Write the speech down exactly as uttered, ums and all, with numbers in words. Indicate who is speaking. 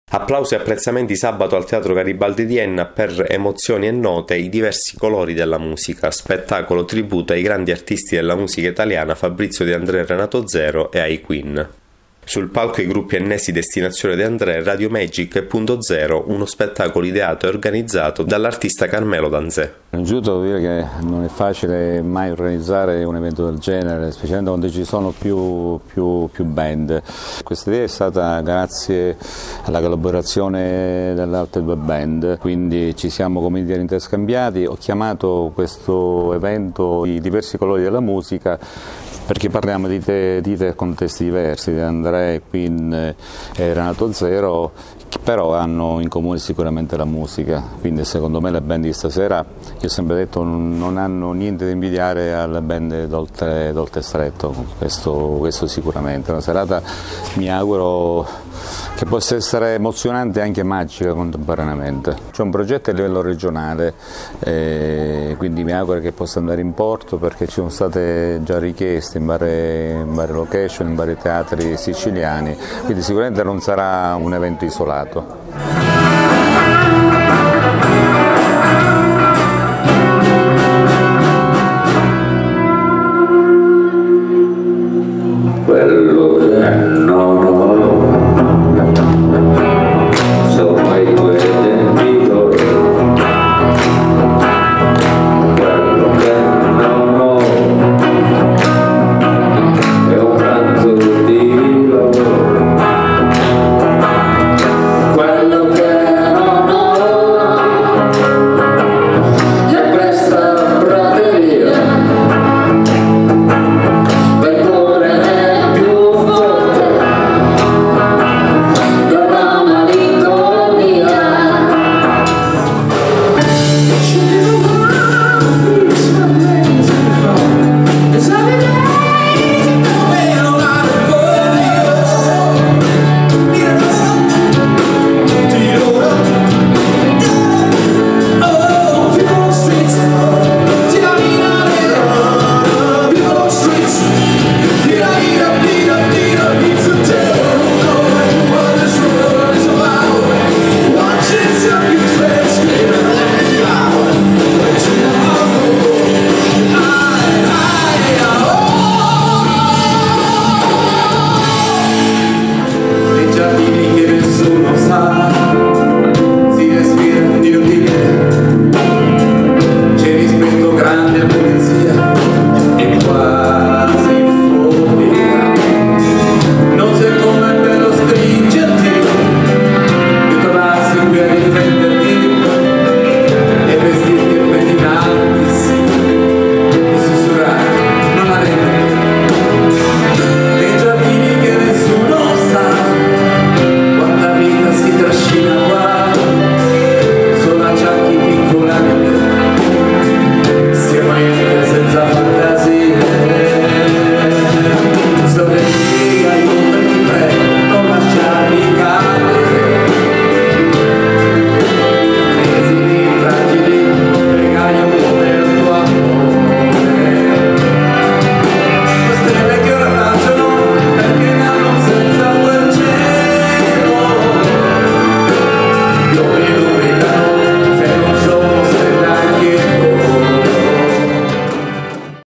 Speaker 1: Applausi e apprezzamenti sabato al Teatro Garibaldi di Enna per Emozioni e note, i diversi colori della musica, spettacolo tributo ai grandi artisti della musica italiana Fabrizio De André e Renato Zero e ai Queen. Sul palco i gruppi ennessi Destinazione De André, Radio Magic e Punto Zero, uno spettacolo ideato e organizzato dall'artista Carmelo Danzè.
Speaker 2: Innanzitutto devo dire che non è facile mai organizzare un evento del genere, specialmente quando ci sono più, più, più band. Questa idea è stata grazie alla collaborazione delle altre due band, quindi ci siamo come dire interscambiati. Ho chiamato questo evento i diversi colori della musica perché parliamo di te, di te contesti diversi, di André, Queen e Renato Zero, che però hanno in comune sicuramente la musica, quindi secondo me le band di stasera, io ho sempre detto, non hanno niente da invidiare alle band d'Oltre, d'Oltre Stretto, questo, questo sicuramente. Una serata, mi auguro, che possa essere emozionante e anche magica contemporaneamente. C'è un progetto a livello regionale, eh, quindi mi auguro che possa andare in porto, perché ci sono state già richieste in varie, in varie location, in vari teatri siciliani, quindi sicuramente non sarà un evento isolato.
Speaker 3: Quello che non ho sono i tuoi dentitori, quello che non ho è un pranzo di lavoro, quello che non ho è questa prateria per correre più forte dalla malinconia. Io